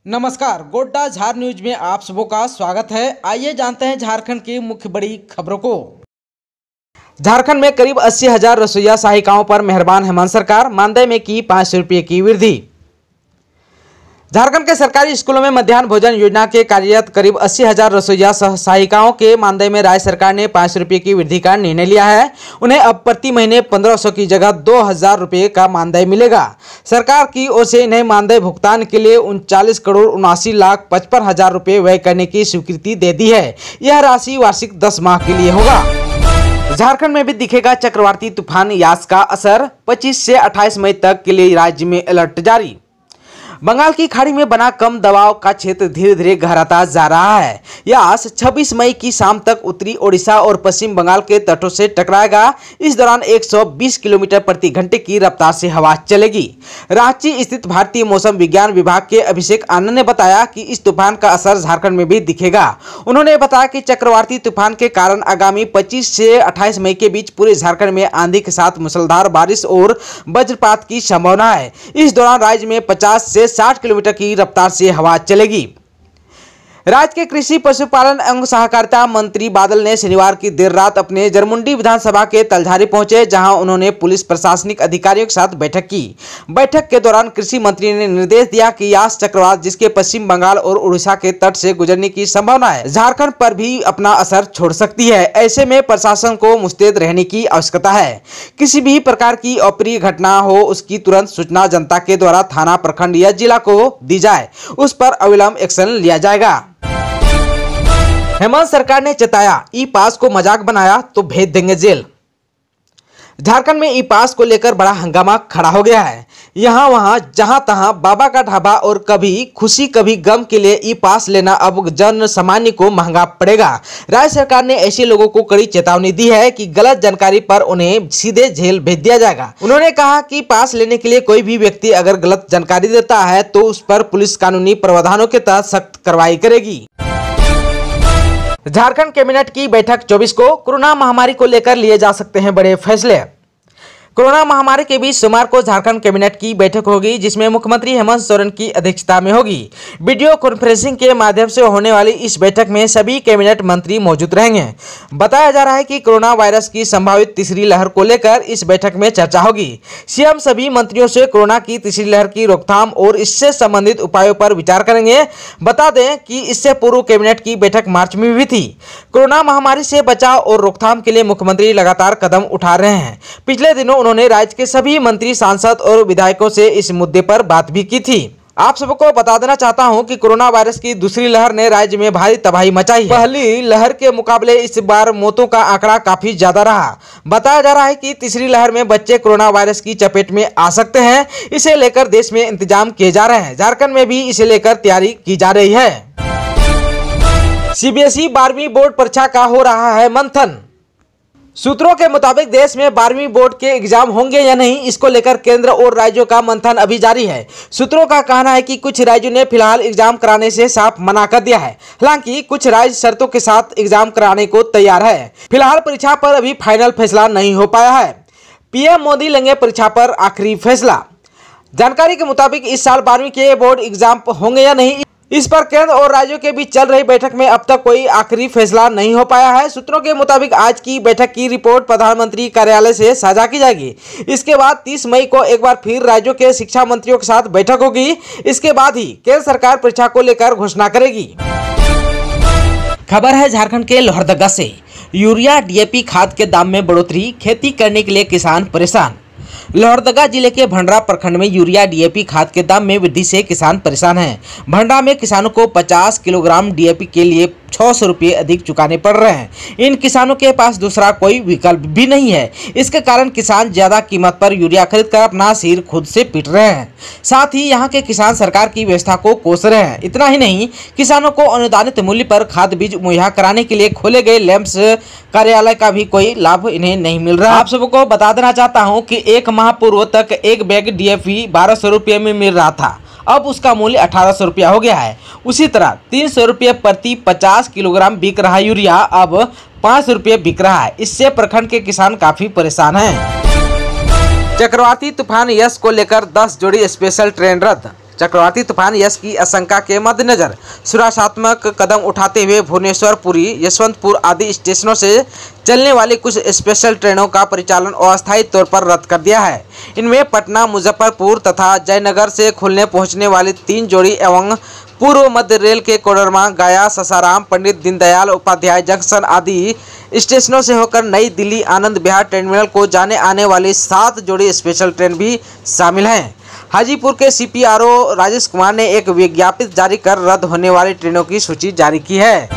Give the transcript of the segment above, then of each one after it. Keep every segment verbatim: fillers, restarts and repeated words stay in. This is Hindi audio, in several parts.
नमस्कार, गोड्डा झार न्यूज में आप सबों का स्वागत है। आइए जानते हैं झारखंड की मुख्य बड़ी खबरों को। झारखंड में करीब अस्सी हजार रसोईया सहायिकाओं पर मेहरबान हेमंत सरकार, मानदेय में की पाँच सौ रुपये की वृद्धि। झारखंड के सरकारी स्कूलों में मध्याह्न भोजन योजना के कार्यरत करीब अस्सी हजार रसोईया सहायिकाओं के मानदेय में राज्य सरकार ने पाँच सौ रुपये की वृद्धि का निर्णय लिया है। उन्हें अब प्रति महीने पंद्रह सौ की जगह दो हजार रुपये का मानदेय मिलेगा। सरकार की ओर से इन्हें मानदेय भुगतान के लिए उनचालीस करोड़ उनासी लाख पचपन हजार रुपये व्यय करने की स्वीकृति दे दी है। यह राशि वार्षिक दस माह के लिए होगा। झारखंड में भी दिखेगा चक्रवाती तूफान यास का असर। पच्चीस से अट्ठाईस मई तक के लिए राज्य में अलर्ट जारी। बंगाल की खाड़ी में बना कम दबाव का क्षेत्र धीरे धीरे गहराता जा रहा है। यास छब्बीस मई की शाम तक उत्तरी ओडिशा और पश्चिम बंगाल के तटों से टकराएगा। इस दौरान एक सौ बीस किलोमीटर प्रति घंटे की रफ्तार से हवा चलेगी। रांची स्थित भारतीय मौसम विज्ञान विभाग के अभिषेक आनंद ने बताया कि इस तूफान का असर झारखंड में भी दिखेगा। उन्होंने बताया कि चक्रवाती तूफान के कारण आगामी पच्चीस से अट्ठाईस मई के बीच पूरे झारखंड में आंधी के साथ मूसलाधार बारिश और वज्रपात की संभावना है। इस दौरान राज्य में पचास से साठ किलोमीटर की रफ्तार से हवा चलेगी। राज्य के कृषि पशुपालन एवं सहकारिता मंत्री बादल ने शनिवार की देर रात अपने जरमुंडी विधानसभा के तलझारी पहुंचे, जहां उन्होंने पुलिस प्रशासनिक अधिकारियों के साथ बैठक की। बैठक के दौरान कृषि मंत्री ने निर्देश दिया कि यास चक्रवात, जिसके पश्चिम बंगाल और उड़ीसा के तट से गुजरने की संभावना है, झारखंड पर भी अपना असर छोड़ सकती है। ऐसे में प्रशासन को मुस्तैद रहने की आवश्यकता है। किसी भी प्रकार की अप्रिय घटना हो, उसकी तुरंत सूचना जनता के द्वारा थाना, प्रखंड या जिला को दी जाए। उस पर अविलंब एक्शन लिया जाएगा। हेमंत सरकार ने चेताया, ई पास को मजाक बनाया तो भेज देंगे जेल। झारखंड में ई पास को लेकर बड़ा हंगामा खड़ा हो गया है। यहाँ वहाँ जहाँ तहाँ बाबा का ढाबा और कभी खुशी कभी गम के लिए ई पास लेना अब जन सामान्य को महंगा पड़ेगा। राज्य सरकार ने ऐसे लोगों को कड़ी चेतावनी दी है कि गलत जानकारी पर उन्हें सीधे जेल भेज दिया जाएगा। उन्होंने कहा कि पास लेने के लिए कोई भी व्यक्ति अगर गलत जानकारी देता है तो उस पर पुलिस कानूनी प्रावधानों के तहत सख्त कार्रवाई करेगी। झारखंड कैबिनेट की बैठक चौबीस को। कोरोना महामारी को लेकर लिए जा सकते हैं बड़े फैसले। कोरोना महामारी के बीच सोमवार को झारखंड कैबिनेट की बैठक होगी, जिसमें मुख्यमंत्री हेमंत सोरेन की अध्यक्षता में होगी। वीडियो कॉन्फ्रेंसिंग के माध्यम से होने वाली इस बैठक में सभी कैबिनेट मंत्री मौजूद रहेंगे। बताया जा रहा है कि कोरोना वायरस की संभावित तीसरी लहर को लेकर इस बैठक में चर्चा होगी। सीएम सभी मंत्रियों से कोरोना की तीसरी लहर की रोकथाम और इससे संबंधित उपायों पर विचार करेंगे। बता दें कि इससे पूर्व कैबिनेट की बैठक मार्च में हुई थी। कोरोना महामारी से बचाव और रोकथाम के लिए मुख्यमंत्री लगातार कदम उठा रहे हैं। पिछले दिनों उन्होंने राज्य के सभी मंत्री, सांसद और विधायकों से इस मुद्दे पर बात भी की थी। आप सबको बता देना चाहता हूं कि कोरोना वायरस की दूसरी लहर ने राज्य में भारी तबाही मचाई है। पहली लहर के मुकाबले इस बार मौतों का आंकड़ा काफी ज्यादा रहा। बताया जा रहा है कि तीसरी लहर में बच्चे कोरोना वायरस की चपेट में आ सकते हैं। इसे लेकर देश में इंतजाम किए जा रहे हैं। झारखंड में भी इसे लेकर तैयारी की जा रही है। सीबीएसई बारहवीं बोर्ड परीक्षा का हो रहा है मंथन। सूत्रों के मुताबिक देश में बारहवीं बोर्ड के एग्जाम होंगे या नहीं, इसको लेकर केंद्र और राज्यों का मंथन अभी जारी है। सूत्रों का कहना है कि कुछ राज्यों ने फिलहाल एग्जाम कराने से साफ मना कर दिया है। हालांकि कुछ राज्य शर्तों के साथ एग्जाम कराने को तैयार है। फिलहाल परीक्षा पर अभी फाइनल फैसला नहीं हो पाया है। पीएम मोदी लेंगे परीक्षा पर आखिरी फैसला। जानकारी के मुताबिक इस साल बारहवीं के बोर्ड एग्जाम होंगे या नहीं, इस पर केंद्र और राज्यों के बीच चल रही बैठक में अब तक कोई आखिरी फैसला नहीं हो पाया है। सूत्रों के मुताबिक आज की बैठक की रिपोर्ट प्रधानमंत्री कार्यालय से साझा की जाएगी। इसके बाद तीस मई को एक बार फिर राज्यों के शिक्षा मंत्रियों के साथ बैठक होगी। इसके बाद ही केंद्र सरकार परीक्षा को लेकर घोषणा करेगी। खबर है झारखंड के लोहरदगा से। यूरिया डीएपी खाद के दाम में बढ़ोतरी, खेती करने के लिए किसान परेशान। लोहरदगा जिले के भंडरा प्रखंड में यूरिया डीएपी खाद के दाम में वृद्धि से किसान परेशान हैं। भंडरा में किसानों को पचास किलोग्राम डीएपी के लिए छह सौ रुपये अधिक चुकाने पड़ रहे हैं। इन किसानों के पास दूसरा कोई विकल्प भी नहीं है। इसके कारण किसान ज्यादा कीमत पर यूरिया खरीद कर अपना सिर खुद से पीट रहे हैं। साथ ही यहाँ के किसान सरकार की व्यवस्था को कोस रहे हैं। इतना ही नहीं, किसानों को अनुदानित मूल्य पर खाद बीज मुहैया कराने के लिए खोले गए लैंप्स कार्यालय का भी कोई लाभ इन्हें नहीं मिल रहा। आप सबको बता देना चाहता हूँ कि एक माह पूर्व तक एक बैग डीएपी बारह सौ रुपये में मिल रहा था। अब उसका मूल्य अठारह सौ रुपया हो गया है। उसी तरह तीन सौ रुपये प्रति पचास किलोग्राम बिक रहा यूरिया अब पाँच सौ रुपये बिक रहा है। इससे प्रखंड के किसान काफी परेशान हैं। चक्रवाती तूफान यस को लेकर दस जोड़ी स्पेशल ट्रेन रद्द। चक्रवाती तूफान यश की आशंका के मद्देनजर सुरक्षात्मक कदम उठाते हुए भुवनेश्वर, पुरी, यशवंतपुर आदि स्टेशनों से चलने वाली कुछ स्पेशल ट्रेनों का परिचालन अस्थायी तौर पर रद्द कर दिया है। इनमें पटना, मुजफ्फरपुर तथा जयनगर से खुलने पहुंचने वाली तीन जोड़ी एवं पूर्व मध्य रेल के कोडरमा, गया, सासाराम, पंडित दीनदयाल उपाध्याय जंक्शन आदि स्टेशनों से होकर नई दिल्ली आनंद विहार टर्मिनल को जाने आने वाली सात जोड़ी स्पेशल ट्रेन भी शामिल हैं। हाजीपुर के सीपीआरओ राजेश कुमार ने एक विज्ञप्ति जारी कर रद्द होने वाली ट्रेनों की सूची जारी की है।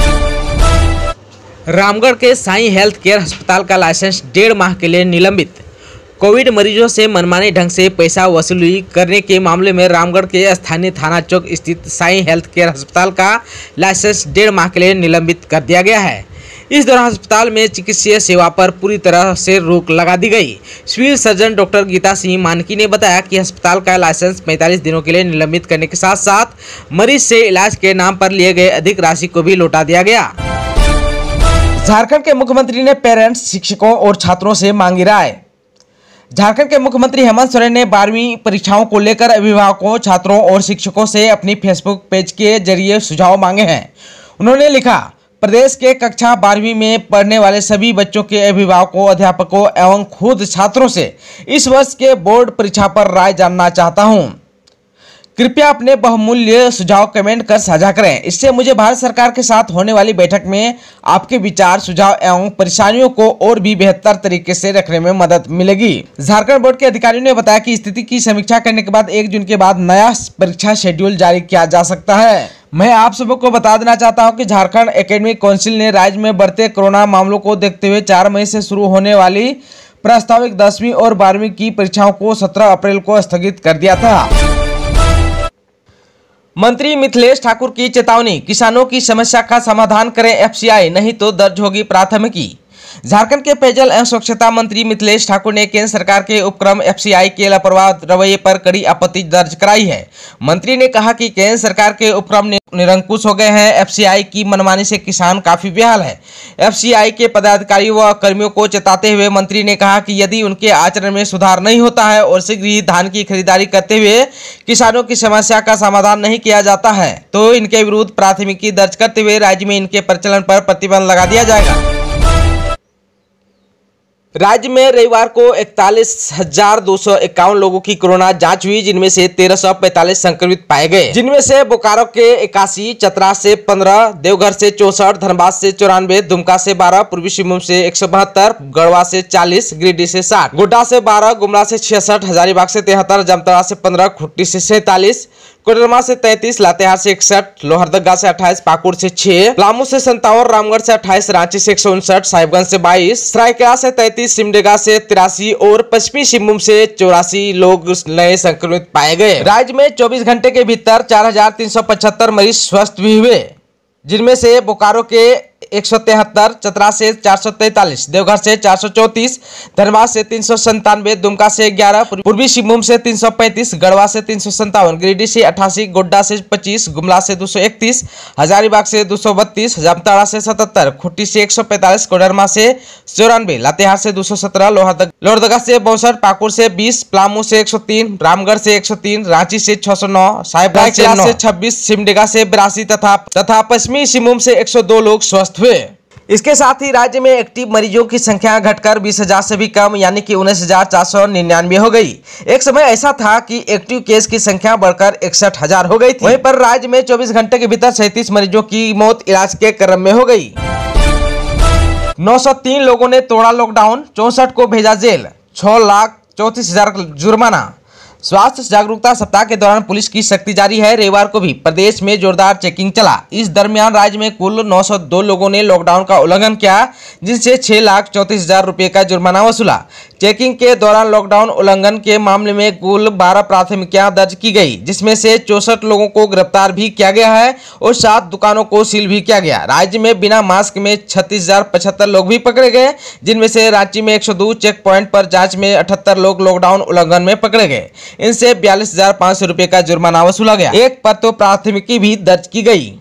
रामगढ़ के साई हेल्थ केयर अस्पताल का लाइसेंस डेढ़ माह के लिए निलंबित। कोविड मरीजों से मनमाने ढंग से पैसा वसूली करने के मामले में रामगढ़ के स्थानीय थाना चौक स्थित साई हेल्थ केयर अस्पताल का लाइसेंस डेढ़ माह के लिए निलंबित कर दिया गया है। इस दौरान अस्पताल में चिकित्सीय सेवा पर पूरी तरह से रोक लगा दी गई। Civil surgeon doctor Geeta Singh Manki ने बताया कि अस्पताल का लाइसेंस पैंतालीस दिनों के लिए निलंबित करने के साथ साथ मरीज से इलाज के नाम पर लिए गए अधिक राशि को भी लौटा दिया गया। झारखंड के मुख्यमंत्री ने पेरेंट्स, शिक्षकों और छात्रों से मांगी राय। झारखंड के मुख्यमंत्री हेमंत सोरेन ने बारहवीं परीक्षाओं को लेकर अभिभावकों, छात्रों और शिक्षकों से अपनी फेसबुक पेज के जरिए सुझाव मांगे हैं। उन्होंने लिखा, प्रदेश के कक्षा बारहवीं में पढ़ने वाले सभी बच्चों के अभिभावकों, अध्यापकों एवं खुद छात्रों से इस वर्ष के बोर्ड परीक्षा पर राय जानना चाहता हूं। कृपया अपने बहुमूल्य सुझाव कमेंट कर साझा करें। इससे मुझे भारत सरकार के साथ होने वाली बैठक में आपके विचार, सुझाव एवं परेशानियों को और भी बेहतर तरीके से रखने में मदद मिलेगी। झारखंड बोर्ड के अधिकारियों ने बताया कि स्थिति की समीक्षा करने के बाद एक जून के बाद नया परीक्षा शेड्यूल जारी किया जा सकता है। मैं आप सबको बता देना चाहता हूं कि झारखंड एकेडमिक काउंसिल ने राज्य में बढ़ते कोरोना मामलों को देखते हुए चार मई से शुरू होने वाली प्रस्तावित दसवीं और बारहवीं की परीक्षाओं को सत्रह अप्रैल को स्थगित कर दिया था। मंत्री मिथिलेश ठाकुर की चेतावनी, किसानों की समस्या का समाधान करें एफसीआई, नहीं तो दर्ज होगी प्राथमिकी। झारखंड के पेयजल एवं स्वच्छता मंत्री मिथिलेश ठाकुर ने केंद्र सरकार के उपक्रम एफसीआई के लापरवाह रवैये पर कड़ी आपत्ति दर्ज कराई है। मंत्री ने कहा कि केंद्र सरकार के उपक्रम निरंकुश हो गए हैं। एफसीआई की मनमानी से किसान काफी बेहाल है। एफसीआई के पदाधिकारियों व कर्मियों को चेताते हुए मंत्री ने कहा कि यदि उनके आचरण में सुधार नहीं होता है और शीघ्र ही धान की खरीदारी करते हुए किसानों की समस्या का समाधान नहीं किया जाता है तो इनके विरुद्ध प्राथमिकी दर्ज करते हुए राज्य में इनके प्रचलन पर प्रतिबंध लगा दिया जाएगा। राज्य में रविवार को इकतालीस हजार दो सौ इक्यावन लोगों की कोरोना जांच हुई, जिनमें से तेरह सौ पैंतालीस संक्रमित पाए गए, जिनमें से बोकारो के इक्यासी, चतरा से पंद्रह, देवघर से चौसठ, धनबाद से चौरानवे, दुमका से बारह, पूर्वी सिंहभूम से एक सौ बहत्तर, गढ़वा से चालीस, गिरिडीह से साठ, गोड्डा से बारह, गुमला से छियासठ, हजारीबाग से तिहत्तर, जामताड़ा से पंद्रह, खुट्टी से सैंतालीस, कोडरमा से तैंतीस, लातेहार से इकसठ, लोहरदगा से अट्ठाईस, पाकुड़ से छह, पलामू से संतावन, रामगढ़ से अट्ठाईस, रांची से एक सौ उनसठ, साहिबगंज से बाईस, सरायकेला से तैंतीस, सिमडेगा से तिरासी और पश्चिमी सिंहभूम से चौरासी लोग नए संक्रमित पाए गए। राज्य में चौबीस घंटे के भीतर चार हजार तीन सौ पचहत्तर मरीज स्वस्थ भी हुए, जिनमें से बोकारो के एक सौ तिहत्तर, चतरा से चार सौ तैंतालीस, देवघर से चार सौ चौंतीस, धनबाद से तीन सौ संतानवे, दुमका से ग्यारह, पूर्वी सिंहभूम से तीन सौ पैंतीस, गढ़वा से तीन सौ संतावन, गिरिडीह से अट्ठासी, गोड्डा से पच्चीस, गुमला से दो सौ इकतीस, हजारीबाग से दो सौ बत्तीस, जामताड़ा से सतहत्तर, खुट्टी से एक सौ पैंतालीस, कोडरमा से चौरानवे, लातेहार से दो सौ सत्रह, लोहरदगा से बासठ, पाकुड़ से बीस, पलामू से एक सौ तीन, रामगढ़ से एक सौ तीन, रांची से छह सौ नौ, साहिबगंज से छब्बीस, सिमडेगा से बिरासी तथा तथा पश्चिमी सिंहभूम से एक सौ दो लोग स्वस्थ हुए। इसके साथ ही राज्य में एक्टिव मरीजों की संख्या घटकर बीस हजार से भी कम यानी कि उन्नीस हजार चार सौ निन्यानवे हो गई। एक समय ऐसा था कि एक्टिव केस की संख्या बढ़कर इकसठ हजार हो गई थी। वहीं पर राज्य में चौबीस घंटे के भीतर सैंतीस मरीजों की मौत इलाज के क्रम में हो गई। नौ सौ तीन लोगों ने तोड़ा लॉकडाउन, चौसठ को भेजा जेल, छह लाख चौंतीस हजार जुर्माना। स्वास्थ्य जागरूकता सप्ताह के दौरान पुलिस की सख्ती जारी है। रविवार को भी प्रदेश में जोरदार चेकिंग चला। इस दरमियान राज्य में कुल नौ सौ दो लोगों ने लॉकडाउन का उल्लंघन किया, जिनसे छह लाख चौंतीस हजार रुपये का जुर्माना वसूला। चेकिंग के दौरान लॉकडाउन उल्लंघन के मामले में कुल बारह प्राथमिकियां दर्ज की गई, जिसमें से चौसठ लोगों को गिरफ्तार भी किया गया है और सात दुकानों को सील भी किया गया। राज्य में बिना मास्क में छत्तीस हजार पचहत्तर लोग भी पकड़े गए, जिनमें से रांची में एक सौ दो चेक पॉइंट पर जांच में अठहत्तर लोग लॉकडाउन उल्लंघन में पकड़े गए। इनसे बयालीस हजार पाँच सौ रुपये का जुर्माना वसूला गया। एक पर तो प्राथमिकी भी दर्ज की गई।